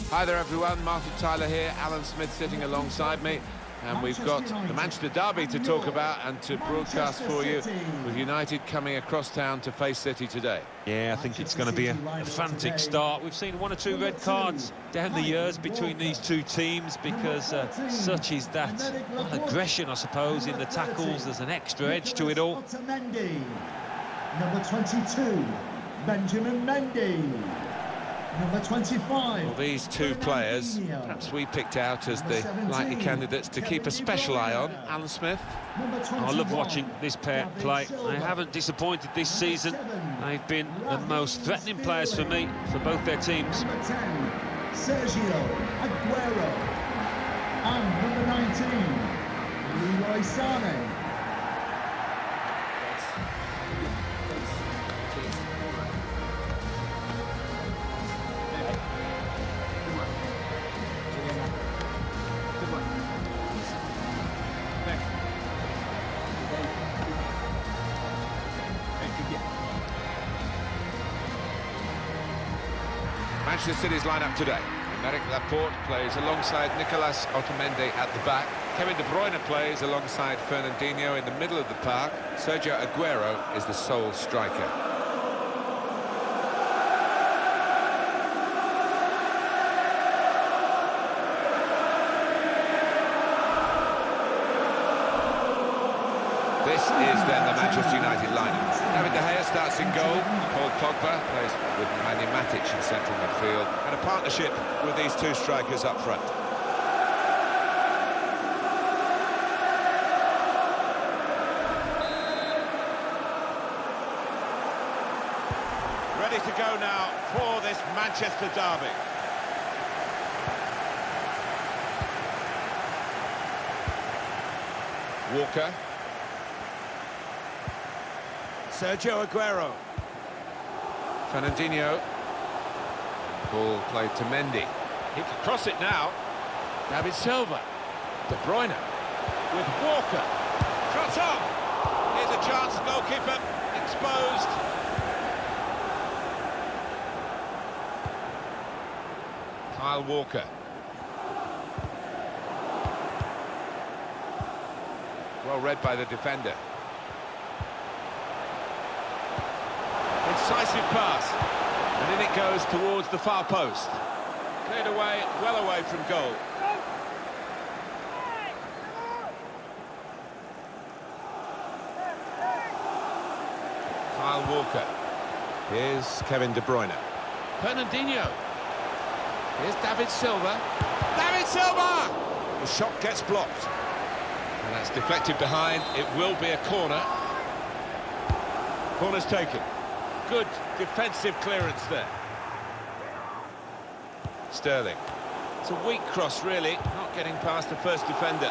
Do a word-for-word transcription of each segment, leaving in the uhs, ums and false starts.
Hi there everyone, Martin Tyler here, Alan Smith sitting alongside me, and we've got the Manchester Derby to talk about and to broadcast for you, with United coming across town to face City today. Yeah, I think it's going to be a, a frantic start. We've seen one or two red cards down the years between these two teams because uh, such is that well, aggression, I suppose, in the tackles. There's an extra edge to it all. Number twenty-two, Benjamin Mendy. Number twenty-five. Well, these two players, perhaps we picked out as the likely candidates to keep a special eye on. Alan Smith. I love watching this pair play. They haven't disappointed this season. They've been the most threatening players for me, for both their teams. Number ten, Sergio Aguero. And number nineteen, Leroy Sané. Manchester City's lineup today. Aymeric Laporte plays alongside Nicolas Otamendi at the back. Kevin De Bruyne plays alongside Fernandinho in the middle of the park. Sergio Aguero is the sole striker. This is then the Manchester United lineup. David De Gea starts in goal. Paul Pogba plays with Nemanja Matic in central midfield. And a partnership with these two strikers up front. Ready to go now for this Manchester derby. Walker. Sergio Aguero. Fernandinho. Ball played to Mendy. He can cross it now. David Silva. De Bruyne. With Walker. Shot up. Here's a chance. Goalkeeper exposed. Kyle Walker. Well read by the defender. Incisive pass, and in it goes towards the far post. Cleared away, well away from goal. Kyle Walker. Here's Kevin De Bruyne. Fernandinho. Here's David Silva. David Silva! The shot gets blocked. And that's deflected behind. It will be a corner. Corner's taken. Good defensive clearance there. Sterling. It's a weak cross, really, not getting past the first defender.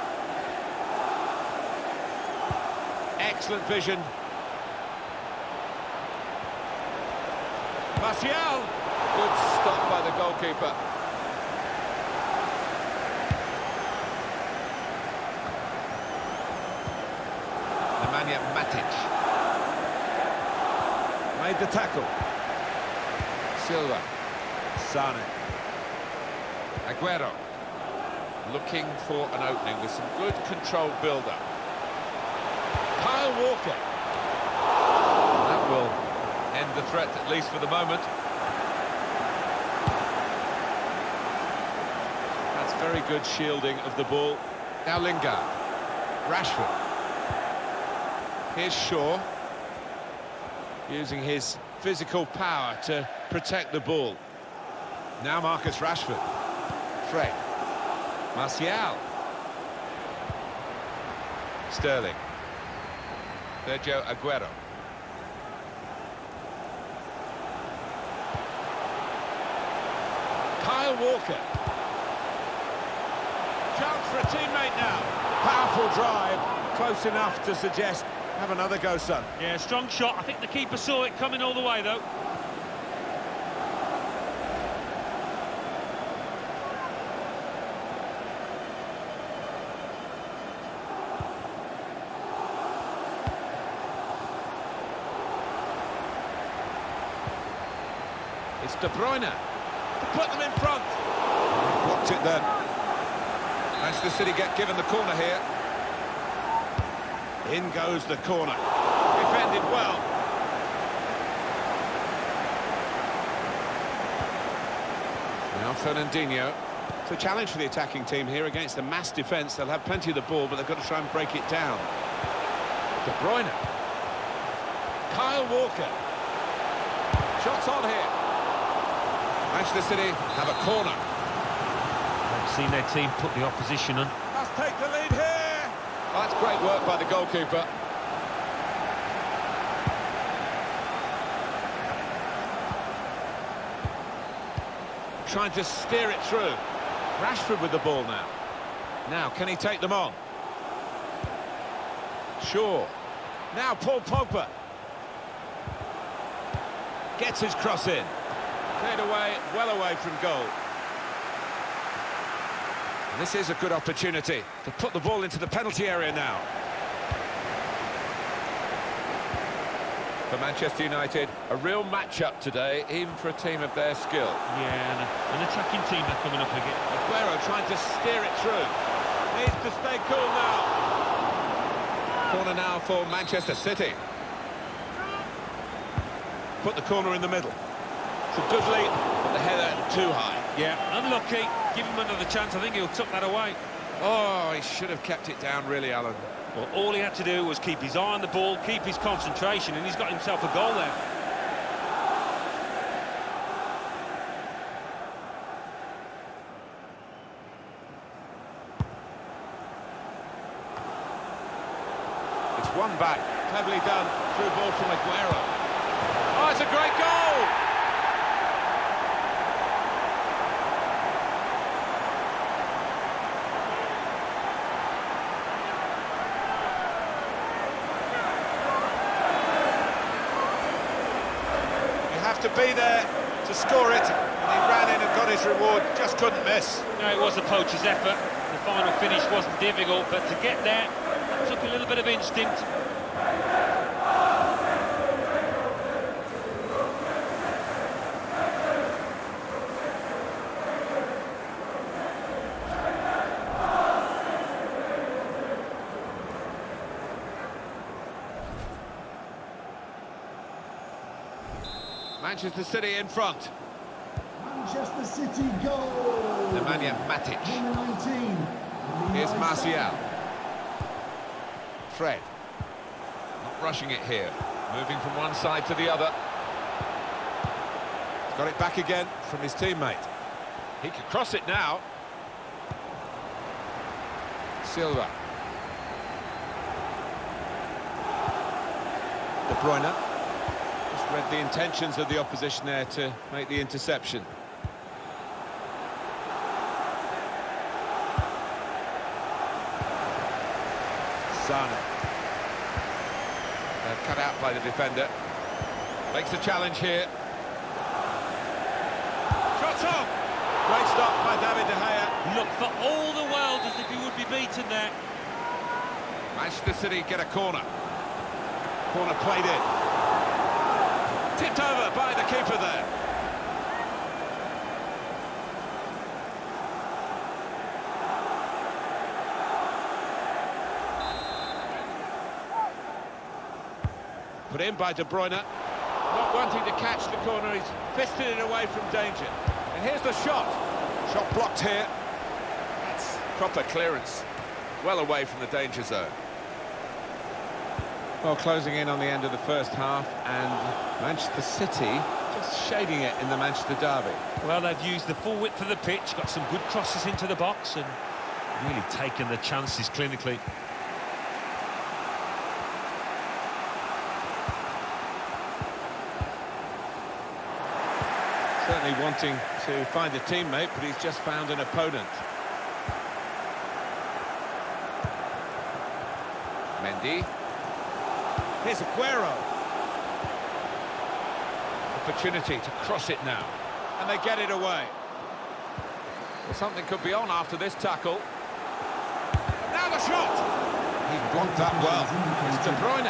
Excellent vision. Martial. Good stop by the goalkeeper. Nemanja Matic. Made the tackle. Silva. Sané. Aguero. Looking for an opening with some good controlled build-up. Kyle Walker. That will end the threat, at least for the moment. That's very good shielding of the ball. Now Lingard. Rashford. Here's Shaw. Using his physical power to protect the ball. Now Marcus Rashford. Fred. Martial. Sterling. Sergio Aguero. Kyle Walker. Chance for a teammate now. Powerful drive. Close enough to suggest have another go, son. Yeah, strong shot. I think the keeper saw it coming all the way, though. It's De Bruyne to put them in front. Blocked it then. Manchester City get given the corner here. In goes the corner. Defended well. Now Fernandinho. It's a challenge for the attacking team here against a mass defence. They'll have plenty of the ball, but they've got to try and break it down. De Bruyne. Kyle Walker. Shots on here. Manchester City have a corner. I've seen their team put the opposition on. Must take the lead here. Oh, that's great work by the goalkeeper. Trying to steer it through. Rashford with the ball now. Now, can he take them on? Sure. Now Paul Pogba. Gets his cross in. Cleared away, well away from goal. And this is a good opportunity to put the ball into the penalty area now. For Manchester United, a real match-up today, even for a team of their skill. Yeah, and an attacking team are coming up again. Aguero trying to steer it through. Needs to stay cool now. Corner now for Manchester City. Put the corner in the middle. It's a good lead, but the header too high. Yeah, unlucky. Give him another chance. I think he'll tuck that away. Oh, he should have kept it down, really, Alan. Well, all he had to do was keep his eye on the ball, keep his concentration, and he's got himself a goal there. It's one back. Cleverly done. Through ball from Aguero. Oh, it's a great goal! To be there to score it, and he ran in and got his reward, just couldn't miss. No, it was a poacher's effort. The final finish wasn't difficult, but to get there, that took a little bit of instinct. Manchester City in front. Manchester City goal. Nemanja Matic. Number nineteen. Here's Martial. Fred. Not rushing it here. Moving from one side to the other. He's got it back again from his teammate. He can cross it now. Silva. De Bruyne. Read the intentions of the opposition there to make the interception. Sana. They're cut out by the defender. Makes the challenge here. Shot on! Great stop by David De Gea. Look for all the world as if he would be beaten there. Manchester City get a corner. Corner played in. Tipped over by the keeper there. Put in by De Bruyne. Not wanting to catch the corner, he's fisted it away from danger. And here's the shot. Shot blocked here. That's proper clearance. Well away from the danger zone. Well, closing in on the end of the first half, and Manchester City just shading it in the Manchester derby. Well, they've used the full width of the pitch, got some good crosses into the box, and really taken the chances clinically. Certainly wanting to find a teammate, but he's just found an opponent. Mendy. Here's Aguero. Opportunity to cross it now. And they get it away. Well, something could be on after this tackle. And now the shot! He's blocked that well. It's De Bruyne.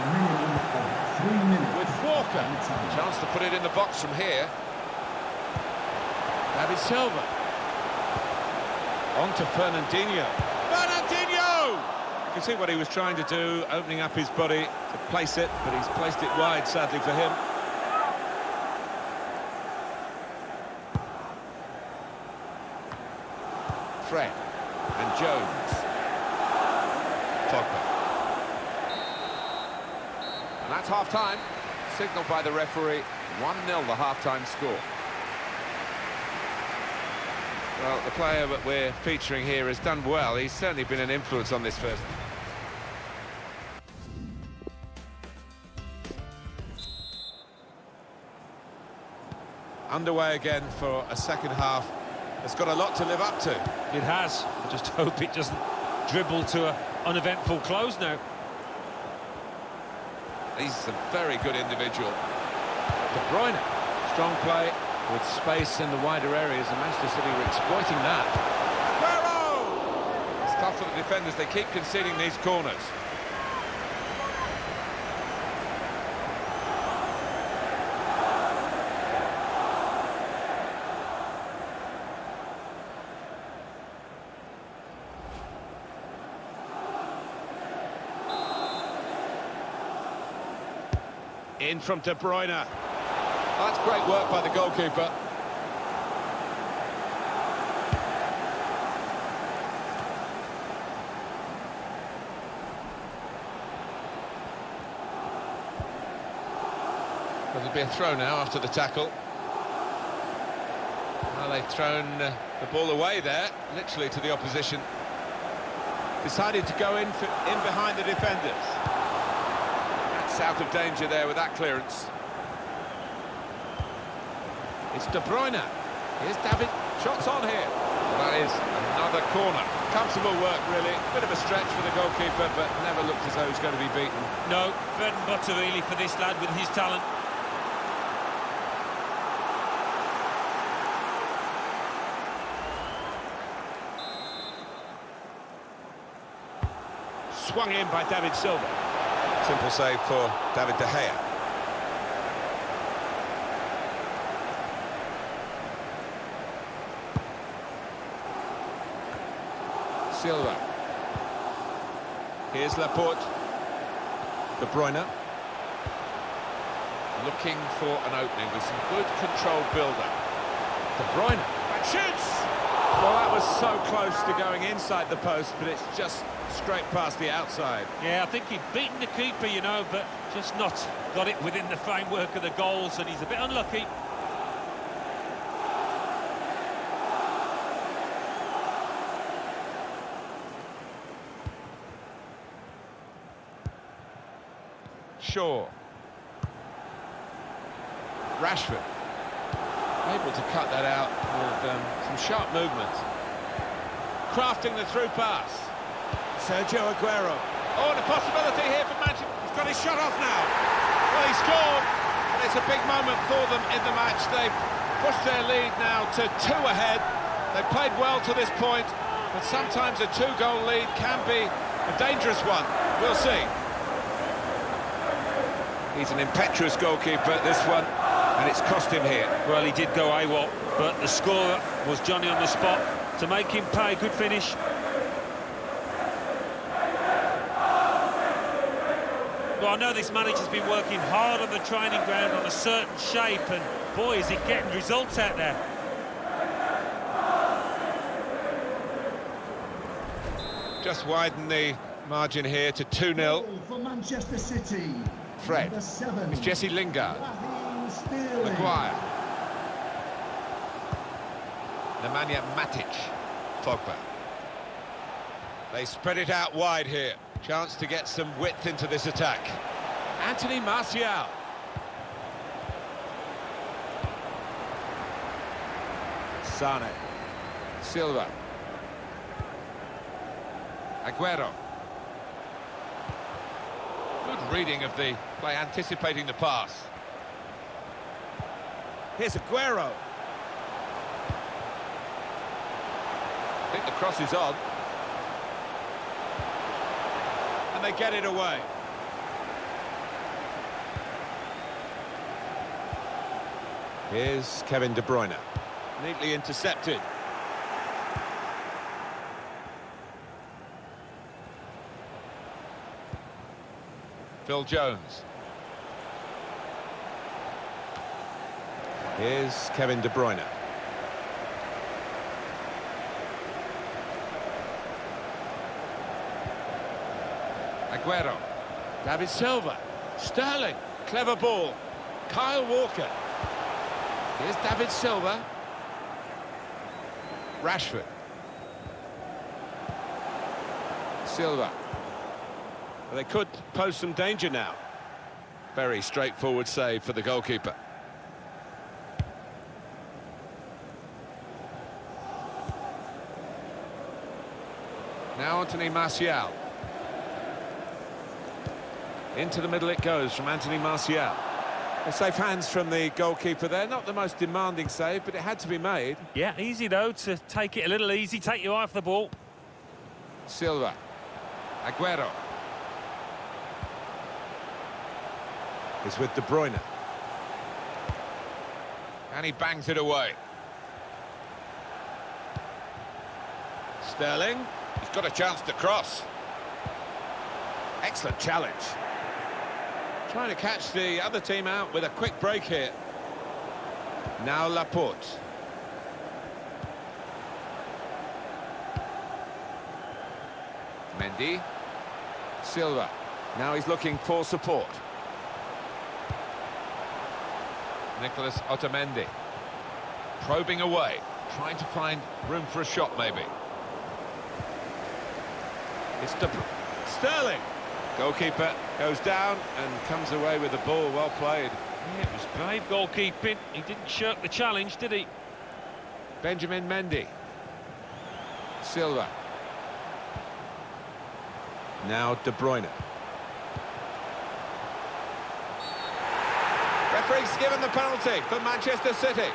With Walker. Chance to put it in the box from here. David Silva. On to Fernandinho. Fernandinho! You can see what he was trying to do, opening up his body to place it, but he's placed it wide, sadly for him. Fred and Jones. Pogba. And that's half-time, signalled by the referee, one nil the half-time score. Well, the player that we're featuring here has done well. He's certainly been an influence on this first. Underway again for a second half. It's got a lot to live up to. It has. I just hope it doesn't dribble to an uneventful close now. He's a very good individual. De Bruyne, strong play with space in the wider areas, and Manchester City were exploiting that. Aguero! It's tough for the defenders, they keep conceding these corners. In from De Bruyne. That's great work by the goalkeeper. There'll be a throw now after the tackle. Well, they've thrown uh, the ball away there, literally to the opposition. Decided to go in, for, in behind the defenders. Out of danger there with that clearance. It's De Bruyne. Here's David. Shots on here. Well, that is another corner. Comfortable work, really. Bit of a stretch for the goalkeeper, but never looked as though he's going to be beaten. No, bread and butter really for this lad with his talent. Swung in by David Silva. Simple save for David De Gea. Silva. Here's Laporte. De Bruyne. Looking for an opening with some good controlled build-up. De Bruyne. And shoots! Well, that was so close to going inside the post, but it's just straight past the outside. Yeah, I think he'd beaten the keeper, you know, but just not got it within the framework of the goals, and he's a bit unlucky. Shaw. Rashford. Able to cut that out with um, some sharp movement. Crafting the through pass. Sergio Aguero. Oh, and a possibility here for Manchester. He's got his shot off now. Well, he scored, and it's a big moment for them in the match. They've pushed their lead now to two ahead. They've played well to this point, but sometimes a two-goal lead can be a dangerous one. We'll see. He's an impetuous goalkeeper, this one, and it's cost him here. Well, he did go AWOL, but the scorer was Johnny on the spot to make him pay. Good finish. Well, I know this manager's been working hard on the training ground on a certain shape, and boy, is he getting results out there. Just widen the margin here to two nil. For Manchester City. Fred. It's Jesse Lingard. Maguire. Nemanja Matic. Pogba. They spread it out wide here. Chance to get some width into this attack. Anthony Martial. Sane. Silva. Aguero. Good reading of the play, anticipating the pass. Here's Aguero. I think the cross is on. And they get it away. Here's Kevin De Bruyne. Neatly intercepted. Phil Jones. Here's Kevin De Bruyne. Aguero. David Silva. Sterling. Clever ball. Kyle Walker. Here's David Silva. Rashford. Silva. Well, they could pose some danger now. Very straightforward save for the goalkeeper. Now Anthony Martial. Into the middle it goes from Anthony Martial. Well, safe hands from the goalkeeper there. Not the most demanding save, but it had to be made. Yeah, easy though to take it a little easy, take your eye off the ball. Silva. Aguero. It's with De Bruyne. And he bangs it away. Sterling. He's got a chance to cross. Excellent challenge. Trying to catch the other team out with a quick break here. Now Laporte. Mendy. Silva. Now he's looking for support. Nicolas Otamendi. Probing away. Trying to find room for a shot, maybe. It's De Sterling. Goalkeeper goes down and comes away with the ball. Well played. Yeah, it was brave goalkeeping. He didn't shirk the challenge, did he? Benjamin Mendy. Silva. Now De Bruyne. Referee's given the penalty for Manchester City.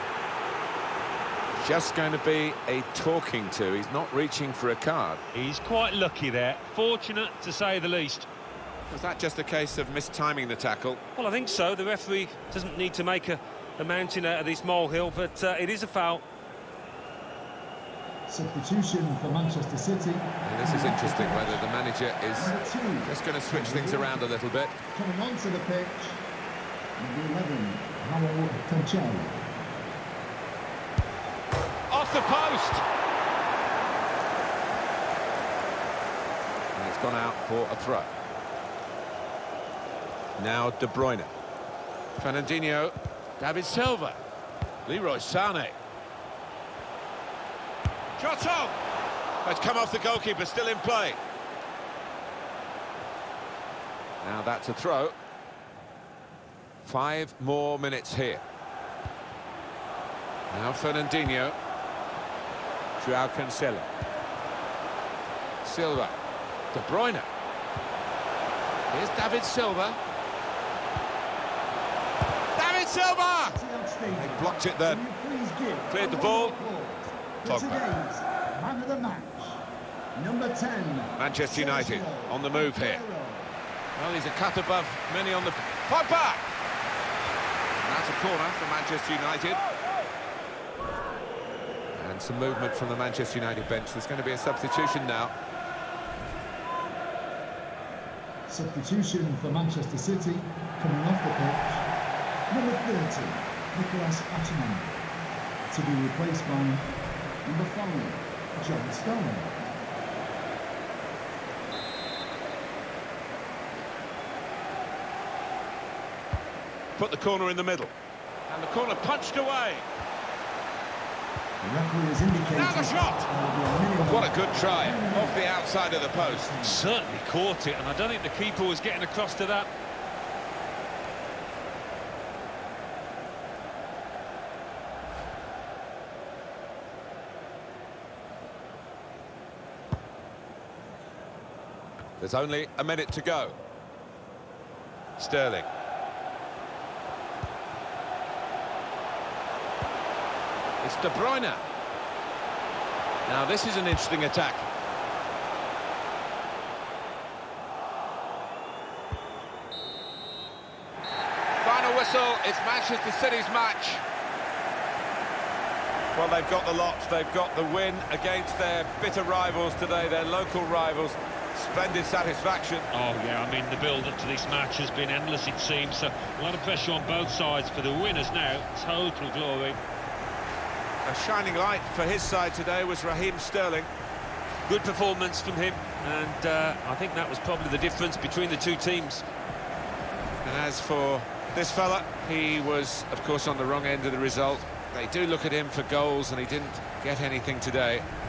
Just going to be a talking to. He's not reaching for a card. He's quite lucky there. Fortunate, to say the least. Was that just a case of mistiming the tackle? Well, I think so. The referee doesn't need to make a, a mountain out of this molehill, but uh, it is a foul. Substitution for Manchester City. And this is interesting, whether the manager is just going to switch things around a little bit. Coming onto the pitch, number eleven, Harold Cancelo. Off the post! And it's gone out for a throw. Now De Bruyne. Fernandinho. David Silva. Leroy Sané. Shot on! It's come off the goalkeeper, still in play. Now that's a throw. Five more minutes here. Now Fernandinho. Joao Cancelo. Silva. De Bruyne. Here's David Silva. David Silva! They blocked it then. Cleared the ball. Today's man of the match, number ten. Manchester United on the move here. Well, he's a cut above many on the... Pogba! And that's a corner for Manchester United. And some movement from the Manchester United bench. There's going to be a substitution now. Substitution for Manchester City, coming off the pitch, number thirty, Nicolas Otamendi, to be replaced by number five, John Stone. Put the corner in the middle. And the corner punched away. The referee has indicated Now the shot! What a good try, off the outside of the post. Certainly caught it, and I don't think the keeper was getting across to that. There's only a minute to go. Sterling. It's De Bruyne. Now this is an interesting attack. Final whistle, it's Manchester City's match. Well, they've got the lot, they've got the win against their bitter rivals today, their local rivals. Splendid satisfaction. Oh, yeah, I mean, the build-up to this match has been endless, it seems, so a lot of pressure on both sides. For the winners now, total glory. A shining light for his side today was Raheem Sterling. Good performance from him, and uh, I think that was probably the difference between the two teams. And as for this fella, he was, of course, on the wrong end of the result. They do look at him for goals, and he didn't get anything today.